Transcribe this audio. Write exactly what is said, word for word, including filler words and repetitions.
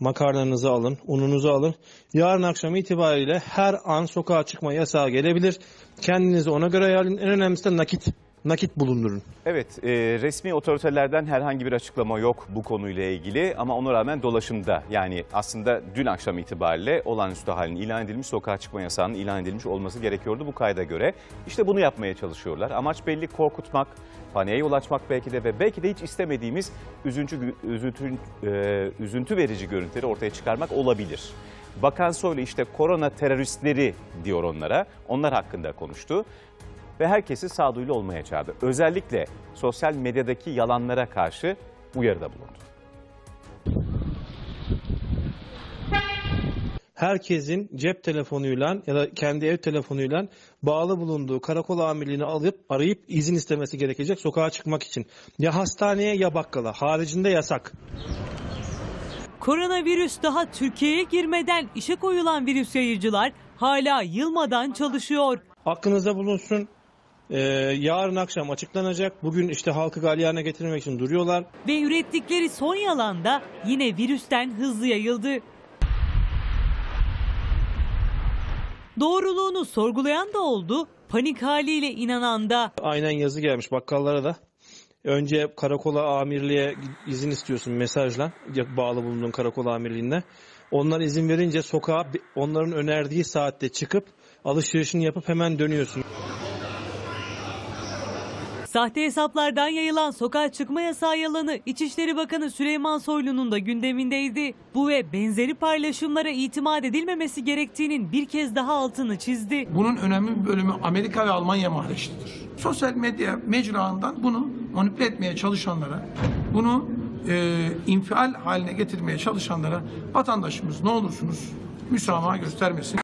makarnanızı alın, ununuzu alın. Yarın akşam itibariyle her an sokağa çıkma yasağı gelebilir. Kendinizi ona göre ayarlayın. En önemlisi de nakit. Nakit bulundurun. Evet, e, resmi otoritelerden herhangi bir açıklama yok bu konuyla ilgili ama ona rağmen dolaşımda, yani aslında dün akşam itibariyle olağanüstü halin ilan edilmiş, sokağa çıkma yasağının ilan edilmiş olması gerekiyordu bu kayda göre. İşte bunu yapmaya çalışıyorlar. Amaç belli, korkutmak, paniğe yol açmak belki de ve belki de hiç istemediğimiz üzüntü, üzüntü, e, üzüntü verici görüntüleri ortaya çıkarmak olabilir. Bakan Soylu işte korona teröristleri diyor onlara, onlar hakkında konuştu. Ve herkesi sağduyulu olmaya çağırdı. Özellikle sosyal medyadaki yalanlara karşı uyarıda bulundu. Herkesin cep telefonuyla ya da kendi ev telefonuyla bağlı bulunduğu karakol amirliğini alıp arayıp izin istemesi gerekecek sokağa çıkmak için. Ya hastaneye ya bakkala, haricinde yasak. Koronavirüs daha Türkiye'ye girmeden işe koyulan virüs yayıcılar hala yılmadan çalışıyor. Aklınızda bulunsun. Ee, yarın akşam açıklanacak. Bugün işte halkı galyana getirmek için duruyorlar. Ve ürettikleri son yalan da yine virüsten hızlı yayıldı. Doğruluğunu sorgulayan da oldu, panik haliyle inanan da. Aynen yazı gelmiş bakkallara da. Önce karakola, amirliğe izin istiyorsun mesajla, bağlı bulunduğun karakol amirliğine. Onlar izin verince sokağa onların önerdiği saatte çıkıp alışverişini yapıp hemen dönüyorsun. Sahte hesaplardan yayılan sokağa çıkma yasağı yalanı İçişleri Bakanı Süleyman Soylu'nun da gündemindeydi. Bu ve benzeri paylaşımlara itimat edilmemesi gerektiğinin bir kez daha altını çizdi. Bunun önemli bir bölümü Amerika ve Almanya mahreçlidir. Sosyal medya mecraından bunu manipüle etmeye çalışanlara, bunu e, infial haline getirmeye çalışanlara vatandaşımız ne olursunuz müsamaha göstermesin.